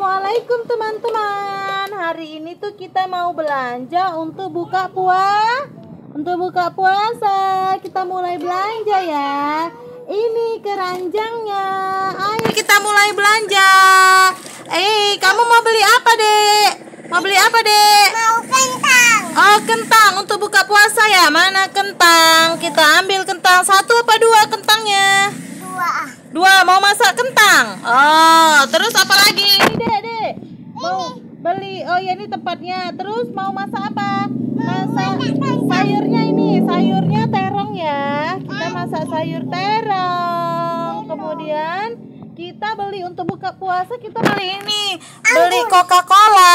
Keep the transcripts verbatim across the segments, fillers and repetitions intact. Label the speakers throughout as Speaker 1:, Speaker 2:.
Speaker 1: Assalamualaikum teman-teman. Hari ini tuh kita mau belanja untuk buka puasa. Untuk buka puasa kita mulai belanja ya. Ini keranjangnya. Ayo kita mulai belanja. Eh, kamu mau beli apa, Dek? Mau beli apa, Dek?
Speaker 2: Mau kentang.
Speaker 1: Oh, kentang untuk buka puasa ya. Mana kentang? Kita ambil kentang satu apa dua kentangnya?
Speaker 2: Dua.
Speaker 1: Dua, mau masak kentang. Oh, terus apa lagi? Ini, Dek, Dek. Mau beli. Oh, ya ini tempatnya. Terus mau masak apa? Masak sayurnya ini. Sayurnya terong ya. Kita masak sayur terong. Kemudian kita beli untuk buka puasa, kita beli ini. Beli Coca-Cola.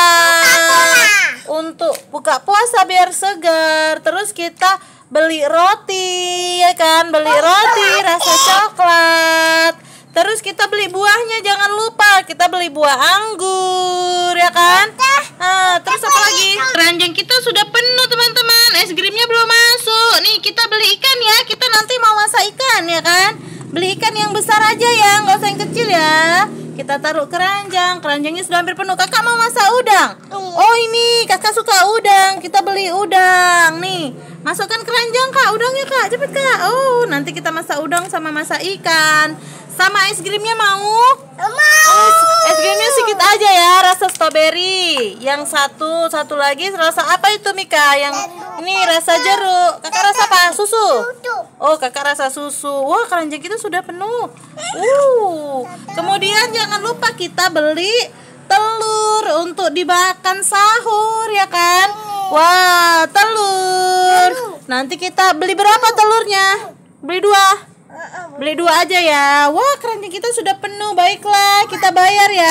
Speaker 1: Untuk buka puasa biar segar. Terus kita beli roti, ya kan? Beli roti rasa coklat. Terus kita beli buahnya, jangan lupa kita beli buah anggur, ya kan? Nah, terus apa lagi? Keranjang kita sudah penuh teman-teman. Es krimnya belum masuk. Nih kita beli ikan ya. Kita nanti mau masak ikan, ya kan? Beli ikan yang besar aja ya, nggak usah yang kecil ya. Kita taruh keranjang. Keranjangnya sudah hampir penuh. Kakak mau masak udang. Oh ini kakak suka udang. Kita beli udang nih. Masukkan keranjang kak, udangnya kak, cepet kak. Oh nanti kita masak udang sama masak ikan. Sama es krimnya mau?
Speaker 2: Mau.
Speaker 1: Es, es krimnya sedikit aja ya, rasa stroberi. Yang satu, satu lagi rasa apa itu Mika? Yang ini rasa jeruk. Kakak rasa apa? Susu. Oh kakak rasa susu. Wah keranjang kita sudah penuh. Uh. Kemudian jangan lupa kita beli telur untuk dimakan sahur ya kan? Wah telur. Nanti kita beli berapa telurnya? Beli dua. Beli dua aja ya. Wah keranjang kita sudah penuh. Baiklah kita bayar ya.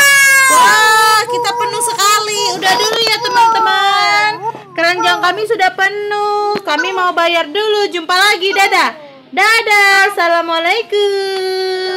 Speaker 1: Wah kita penuh sekali. Udah dulu ya teman-teman. Keranjang kami sudah penuh. Kami mau bayar dulu. Jumpa lagi. Dadah. Dadah. Assalamualaikum.